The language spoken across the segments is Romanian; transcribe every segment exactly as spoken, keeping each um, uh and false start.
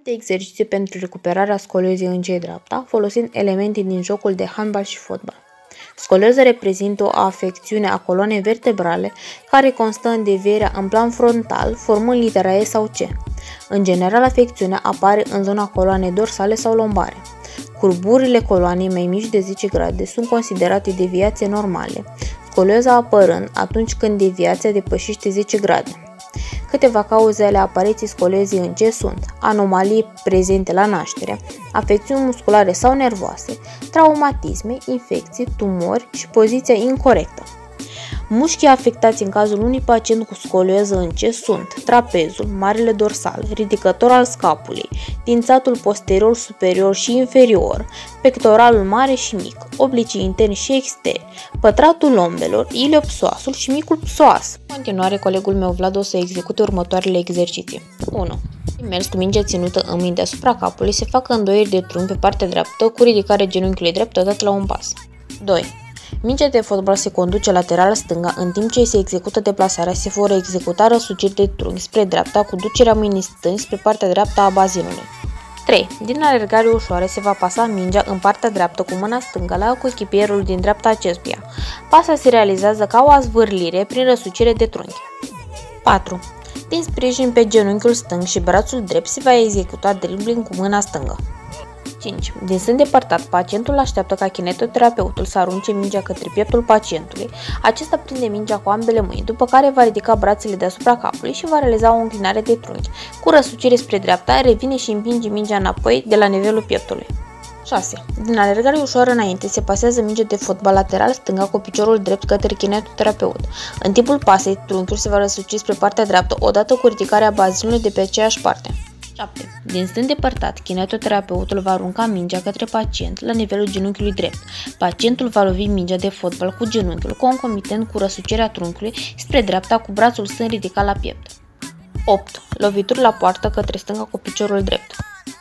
De exerciții pentru recuperarea scoliozei în cei dreapta, folosind elemente din jocul de handbal și fotbal. Scolioză reprezintă o afecțiune a coloanei vertebrale care constă în devierea în plan frontal, formând litera E sau C. În general, afecțiunea apare în zona coloanei dorsale sau lombare. Curburile coloanei mai mici de zece grade sunt considerate deviații normale, scolioza apărând atunci când deviația depășește zece grade. Câteva cauze ale apariției scoliozei în C sunt anomalii prezente la naștere, afecțiuni musculare sau nervoase, traumatisme, infecții, tumori și poziția incorectă. Mușchii afectați în cazul unui pacient cu scolioză în C sunt trapezul, marele dorsal, ridicător al scapulei, dințatul posterior, superior și inferior, pectoralul mare și mic, oblicii interni și externi, pătratul lombelor, iliopsoasul și micul psoas. În continuare, colegul meu Vlad o să execute următoarele exerciții. unu. Mers cu mingea ținută în minte asupra capului, se facă îndoieri de trunchi pe partea dreaptă cu ridicarea genunchiului drept odată la un pas. doi. Mingea de fotbal se conduce lateral stânga, în timp ce se execută deplasarea, se vor executa răsuciri de trunchi spre dreapta cu ducerea mâinii stângi spre partea dreaptă a bazinului. trei. Din alergare ușoară se va pasa mingea în partea dreaptă cu mâna stângă la coechipierul din dreapta acestuia. Pasa se realizează ca o azvârlire prin răsucire de trunchi. patru. Din sprijin pe genunchiul stâng și brațul drept se va executa dribbling cu mâna stângă. cinci. Din sân depărtat, pacientul așteaptă ca kinetoterapeutul să arunce mingea către pieptul pacientului. Acesta prinde mingea cu ambele mâini, după care va ridica brațele deasupra capului și va realiza o înclinare de trunchi. Cu răsucire spre dreapta, revine și împinge mingea înapoi de la nivelul pieptului. șase. Din alergare ușoară înainte, se pasează mingea de fotbal lateral stânga cu piciorul drept către kinetoterapeut. În timpul pasei, trunchiul se va răsuci spre partea dreaptă, odată cu ridicarea bazinului de pe aceeași parte. șapte. Din stâng depărtat, kinetoterapeutul va arunca mingea către pacient la nivelul genunchiului drept. Pacientul va lovi mingea de fotbal cu genunchiul, concomitent cu răsucirea trunchiului spre dreapta cu brațul stâng ridicat la piept. opt. Lovituri la poartă către stânga cu piciorul drept.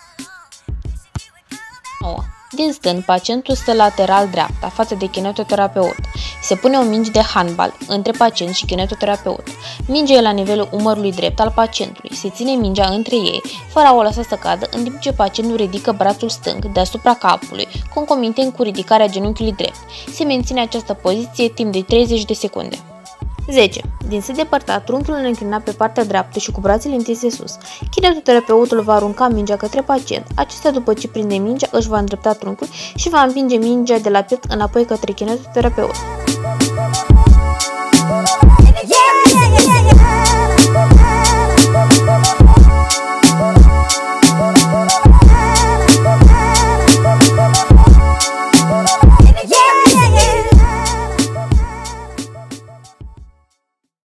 nouă. Din stâng, pacientul stă lateral dreapta, față de kinetoterapeut. Se pune o minge de handbal între pacient și kinetoterapeut. Mingea e la nivelul umărului drept al pacientului. Se ține mingea între ei, fără a o lăsa să cadă, în timp ce pacientul ridică brațul stâng deasupra capului, concomitent cu ridicarea genunchiului drept. Se menține această poziție timp de treizeci de secunde. zece. Din stâng depărtat, trunchiul înclinat pe partea dreaptă și cu brațele întinse sus. Kinetoterapeutul va arunca mingea către pacient. Acesta, după ce prinde mingea, își va îndrepta trunchiul și va împinge mingea de la piept înapoi către kinetoterapeut.